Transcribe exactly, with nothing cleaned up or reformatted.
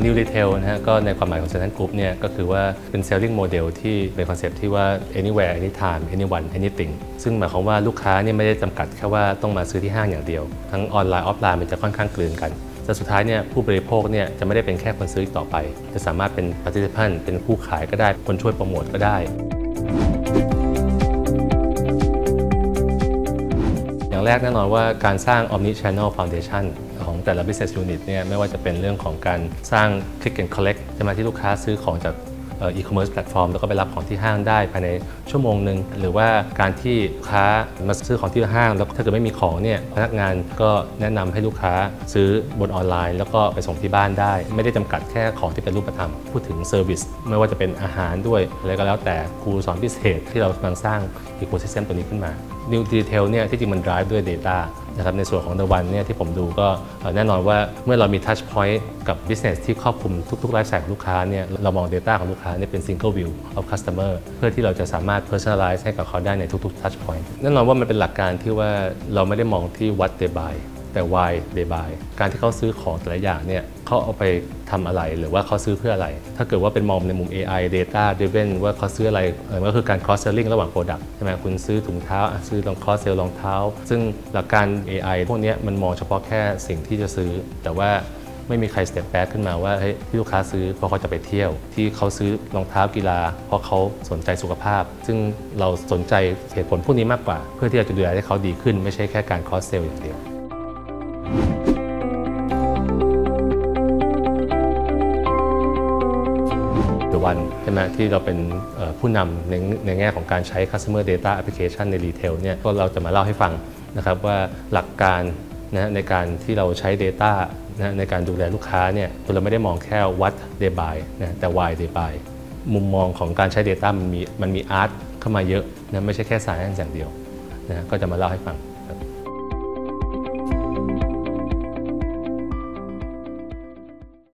New Retail นะฮะก็ในความหมายของ Central Group เนี่ยก็คือว่าเป็น selling model ที่เป็นคอนเซ็ปต์ที่ว่า anywhere anytime anyone anything ซึ่งหมายความว่าลูกค้าเนี่ยไม่ได้จำกัดแค่ว่าต้องมาซื้อที่ห้างอย่างเดียวทั้งออนไลน์ออฟไลน์มันจะค่อนข้างกลืนกันแต่สุดท้ายเนี่ยผู้บริโภคเนี่ยจะไม่ได้เป็นแค่คนซื้อต่อไปจะสามารถเป็น participant เป็นผู้ขายก็ได้คนช่วยโปรโมทก็ได้อย่างแรกแน่นอนว่าการสร้าง Omni Channel Foundation ของแต่ละ business unit เนี่ยไม่ว่าจะเป็นเรื่องของการสร้าง click and collect จะมาที่ลูกค้าซื้อของจากe-commerce platform แล้วก็ไปรับของที่ห้างได้ภายในชั่วโมงหนึ่งหรือว่าการที่ลูกค้ามาซื้อของที่ห้างแล้วถ้าเกิดไม่มีของเนี่ยพนักงานก็แนะนำให้ลูกค้าซื้อบนออนไลน์แล้วก็ไปส่งที่บ้านได้ไม่ได้จำกัดแค่ของที่เป็นรูปธรรมพูดถึงเซอร์วิสไม่ว่าจะเป็นอาหารด้วยอะไรก็แล้วแต่ครูสอนพิเศษที่เรากำลังสร้าง ecosystem ตัวนี้ขึ้นมา New Retail เนี่ยที่จริงมัน drive ด้วย data นะครับในส่วนของ The One เนี่ยที่ผมดูก็แน่นอนว่าเมื่อเรามี touch point กับ business ที่ครอบคลุมทุกๆไลฟ์สไตล์ของลูกค้าเนี่ยเรามอง data ของลูกค้าเนี่ยเป็น single view of customer เพื่อที่เราจะสามารถ personalize ให้กับเขาได้ในทุกๆ touch point แน่นอนว่ามันเป็นหลักการที่ว่าเราไม่ได้มองที่ what they buy แต่ why they buy การที่เขาซื้อของแต่ละอย่างเนี่ยเขาเอาไปทำอะไรหรือว่าเขาซื้อเพื่ออะไรถ้าเกิดว่าเป็นมองในมุม เอ ไอ data driven ว่าเขาซื้ออะไรก็คือการ cross selling ระหว่าง product ใช่ไหมคุณซื้อถุงเท้าซื้อลอง cross sell รองเท้าซึ่งหลักการ เอ ไอ พวกนี้มันมองเฉพาะแค่สิ่งที่จะซื้อแต่ว่าไม่มีใคร step back ขึ้นมาว่าเฮ้ยที่ลูกค้าซื้อเพราะเขาจะไปเที่ยวที่เขาซื้อรองเท้ากีฬาเพราะเขาสนใจสุขภาพซึ่งเราสนใจเหตุผลพวกนี้มากกว่าเพื่อที่จะดูแลให้เขาดีขึ้นไม่ใช่แค่การ cross sell อย่างเดียววันใช่ไหมที่เราเป็นผู้นำในในแง่ของการใช้ customer data application ใน retail เนี่ยก็เราจะมาเล่าให้ฟังนะครับว่าหลักการนะในการที่เราใช้ data นะในการดูแลลูกค้าเนี่ยเราไม่ได้มองแค่ what they buy นะแต่ why they buy มุมมองของการใช้ data มันมีมันมี art เข้ามาเยอะนะไม่ใช่แค่ science อย่างเดียวนะก็จะมาเล่าให้ฟัง